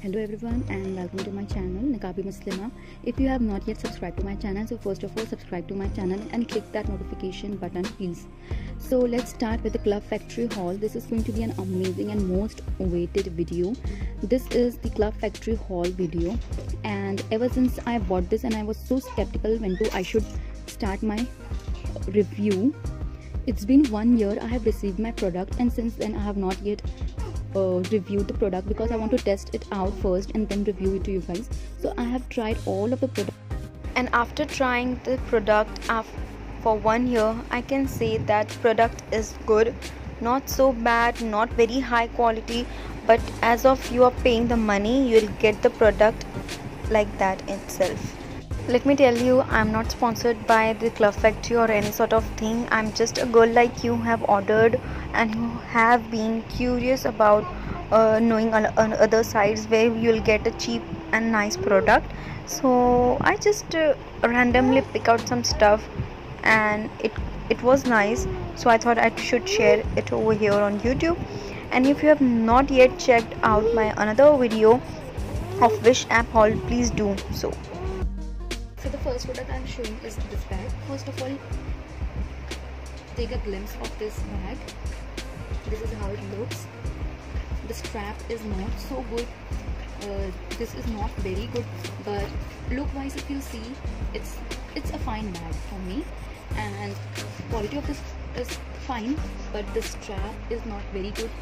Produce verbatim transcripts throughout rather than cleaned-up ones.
Hello everyone and welcome to my channel Niqabi Muslimah. If you have not yet subscribed to my channel, so first of all subscribe to my channel and click that notification button please. So let's start with the Club Factory haul. This is going to be an amazing and most awaited video. This is the Club Factory haul video, and ever since I bought this and I was so skeptical when to I should start my review. It's been one year I have received my product, and since then I have not yet Uh, review the product because I want to test it out first and then review it to you guys. So I have tried all of the product, and after trying the product for one year, I can say that product is good, not so bad, not very high quality, but as of you are paying the money, you will get the product like that itself. Let me tell you, I'm not sponsored by the Club Factory or any sort of thing. I'm just a girl like you who have ordered and who have been curious about uh, knowing on, on other sites where you'll get a cheap and nice product. So I just uh, randomly pick out some stuff and it it was nice, so I thought I should share it over here on YouTube. And if you have not yet checked out my another video of Wish app haul, please do so. So the first product I'm showing is this bag. First of all, take a glimpse of this bag. This is how it looks. The strap is not so good. Uh, this is not very good, but look wise, if you see, it's it's a fine bag for me, and quality of this is fine, but the strap is not very good.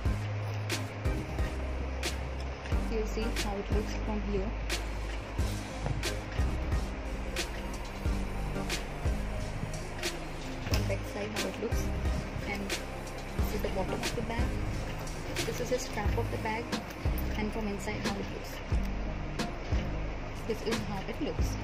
You see how it looks from here. Back side how it looks, and this is the bottom of the bag. This is the strap of the bag, and from inside how it looks. This is how it looks.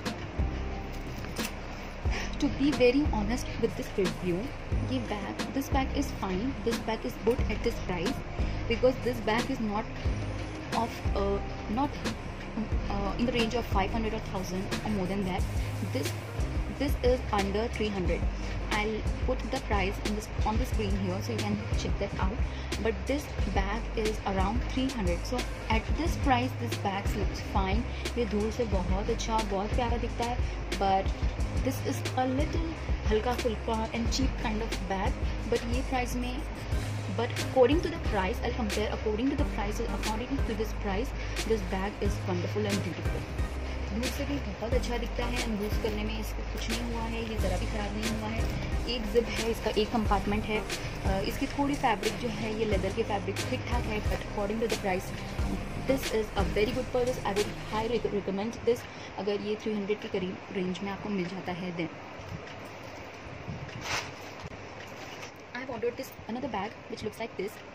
To be very honest with this review, the bag, this bag is fine. This bag is good at this price because this bag is not of uh, not uh, in the range of five hundred or one thousand or more than that. This this is under three hundred. I'll put the price in this on the screen here so you can check that out. But this bag is around three hundred. So at this price, this bag looks fine. ये दूर से बहुत अच्छा, बहुत प्यारा दिखता है. But this is a little हल्का फुल्का and cheap kind of bag. But ये price में, but according to the price, I'll compare. According to the price, according to this price, this bag is wonderful and beautiful. दूर से भी बहुत अच्छा दिखता है, एंड यूज़ करने में इसको कुछ नहीं हुआ है, ये ज़रा भी ख़राब नहीं हुआ है. एक जिप है, इसका एक कंपार्टमेंट है. इसकी थोड़ी फैब्रिक जो है ये लेदर के फैब्रिक ठीक ठाक है, but according to the price this is a very good purchase. I would high recommend this. अगर ये थ्री हंड्रेड के करीब रेंज में आपको मिल जाता है then. I have ordered this another bag which looks like this.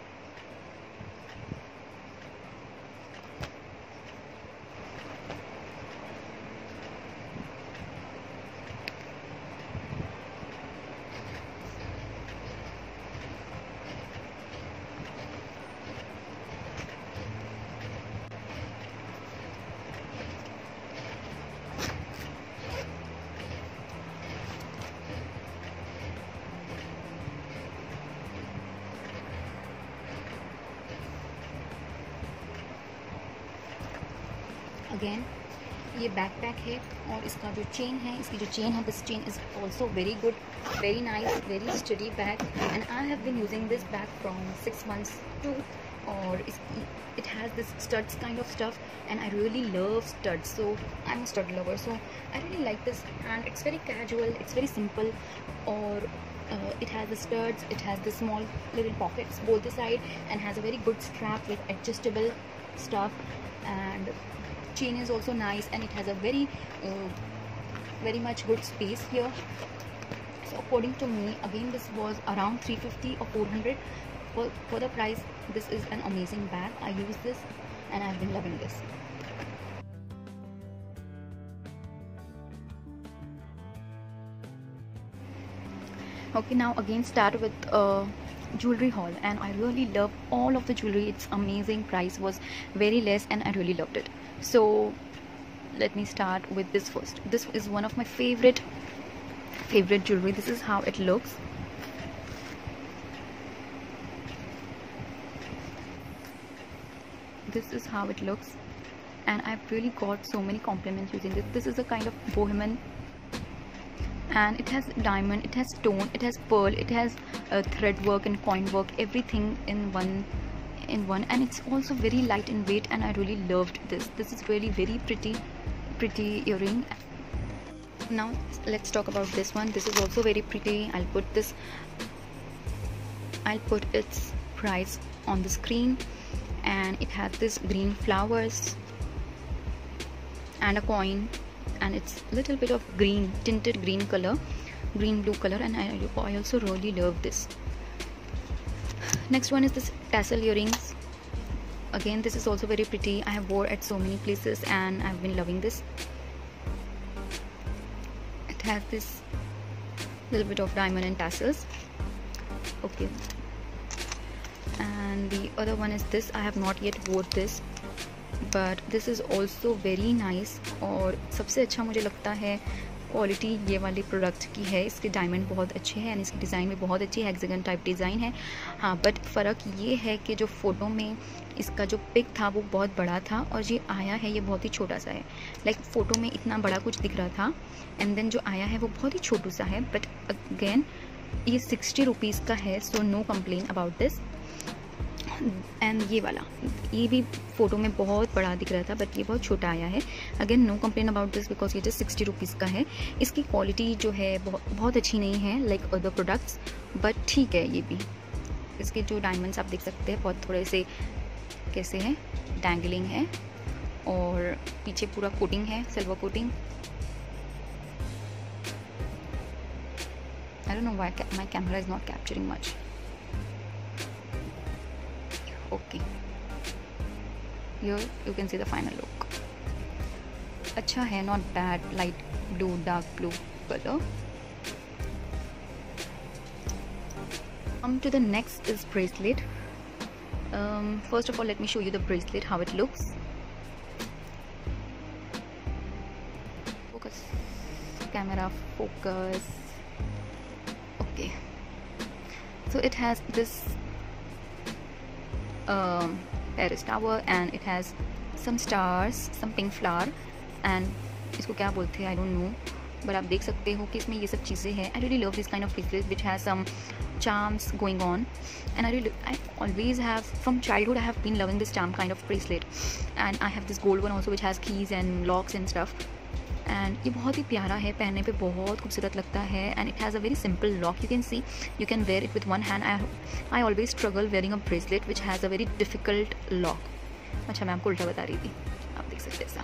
Again ये बैकपैक है, और इसका जो चेन है, इसकी जो चेन है, this chain is also very good, very nice, very sturdy bag. And I have been using this bag from six months to. और इसकी it has this studs kind of stuff, and I really love studs, so I am a stud lover, so I really like this. And it's very casual, it's very simple, और uh, it has the studs, it has the small little pockets both the side, and has a very good strap with adjustable stuff, and chain is also nice, and it has a very uh, very much good space here. So according to me, again, this was around three fifty or four hundred. For, for the price, this is an amazing bag. I use this and I've been loving this. Okay, now again start with uh, jewelry haul, and I really love all of the jewelry. It's amazing. Price was very less and I really loved it. So let me start with this first. This is one of my favorite favorite jewelry. This is how it looks. this is how it looks, and I've really got so many compliments using this. This is a kind of bohemian, and it has diamond, it has stone, it has pearl, it has uh, thread work and coin work, everything in one in one and it's also very light in weight, and I really loved this. This is really very pretty pretty earring. Now let's talk about this one. This is also very pretty. I'll put this I'll put its price on the screen, and it has this green flowers and a coin, and it's a little bit of green, tinted green color, green blue color, and I, I also really love this. Next one is this tassel earrings. Again, this is also very pretty. I have wore at so many places and I've been loving this. It has this little bit of diamond and tassels. Okay, and the other one is this. I have not yet wore this, but this is also very nice. और सबसे अच्छा मुझे लगता है quality ये वाली product की है. इसके डायमंड बहुत अच्छे हैं एंड इसकी डिज़ाइन भी बहुत अच्छी है, हेक्सागन टाइप डिज़ाइन है. हाँ, बट फ़र्क ये है कि जो फ़ोटो में इसका जो पिक था वो बहुत बड़ा था और ये आया है ये बहुत ही छोटा सा है. लाइक like, फ़ोटो में इतना बड़ा कुछ दिख रहा था एंड देन जो आया है वो बहुत ही छोटू सा है. बट अगेन ये सिक्सटी रुपीज़ का है, so no complain about this. And ये वाला ये भी फ़ोटो में बहुत बड़ा दिख रहा था बट ये बहुत छोटा आया है. Again no complain about this because ये जस्ट सिक्सटी रुपीज़ का है. इसकी क्वालिटी जो है बहुत बहुत अच्छी नहीं है लाइक अदर प्रोडक्ट्स, बट ठीक है. ये भी इसके जो डायमंड्स आप देख सकते हैं बहुत थोड़े से कैसे हैं, डैंगलिंग है और पीछे पूरा कोटिंग है, silver coating. I don't know why my camera is not capturing much. Okay, here you can see the final look. अच्छा है, not bad. Light blue, dark blue color. Come to the next is bracelet. Um, first of all, let me show you the bracelet, how it looks. Focus, camera, focus. Okay, so it has this Um, Paris tower and it has some stars, some pink flower and इसको क्या बोलते हैं आई don't no, but आप देख सकते हो कि इसमें ये सब चीज़ें हैं. I really love this kind of bracelet which has some charms going on, and I really I always have from childhood I have been loving this charm kind of bracelet, and I have this gold one also which has keys and locks and stuff. And ये बहुत ही प्यारा है, पहनने पे बहुत खूबसूरत लगता है. And it has a very simple lock. You can see you can wear it with one hand. I I always struggle wearing a bracelet which has a very difficult lock. अच्छा, मैं आपको उल्टा बता रही थी, आप देख सकते हैं ऐसा.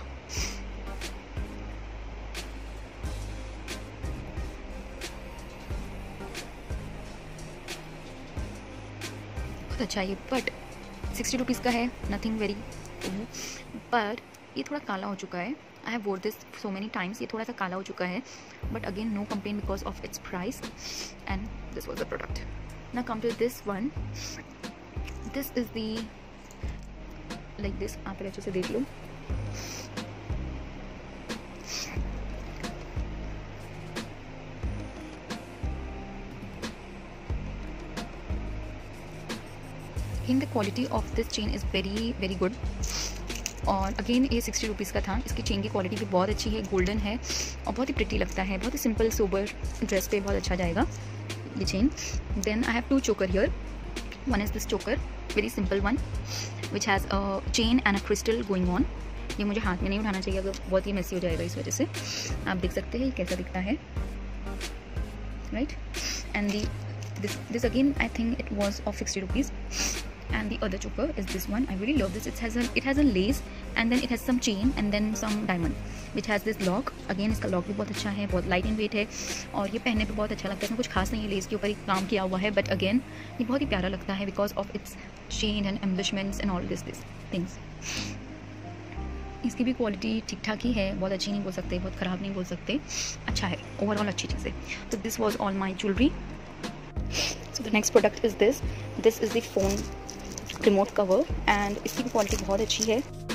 बहुत अच्छा ये, बट सिक्सटी रुपीज़ का है, नथिंग वेरी. बट ये थोड़ा काला हो चुका है. I have wore this so many times. ये थोड़ा सा काला हो चुका है, but again no complaint because of its price. And this was the product. Now come to this one. This is the like this. आप अच्छे से देख लो. In the quality of this chain is very very good. और again ये sixty rupees का था. इसकी चेन की क्वालिटी भी बहुत अच्छी है, गोल्डन है और बहुत ही प्रिटी लगता है. बहुत ही सिंपल सोबर ड्रेस पे बहुत अच्छा जाएगा ये chain. Then I have two choker here. One is this choker, very simple one which has a chain and a crystal going on. ये मुझे हाथ में नहीं उठाना चाहिए, अगर बहुत ही मेसी हो जाएगा इस वजह से. आप देख सकते हैं ये कैसा दिखता है, right. And the this this again I think it was of sixty rupees. And the other choker is this one. I really love this. It has a it has a lace and then it has some chain and then some diamond which has this lock. Again इसका lock भी बहुत अच्छा है, बहुत light in weight है और ये पहनने पे बहुत अच्छा लगता है. इसमें कुछ खास नहीं है, लेस के ऊपर ही काम किया हुआ है, but again ये बहुत ही प्यारा लगता है because of its chain and embellishments and all this this things. इसकी भी क्वालिटी ठीक ठाक ही है, बहुत अच्छी नहीं बोल सकते, बहुत ख़राब नहीं बोल सकते, अच्छा है, ओवरऑल अच्छी चीज़ है. So this was all my jewelry. So the next product is this. This is the phone remote cover and इसकी भी क्वालिटी बहुत अच्छी है.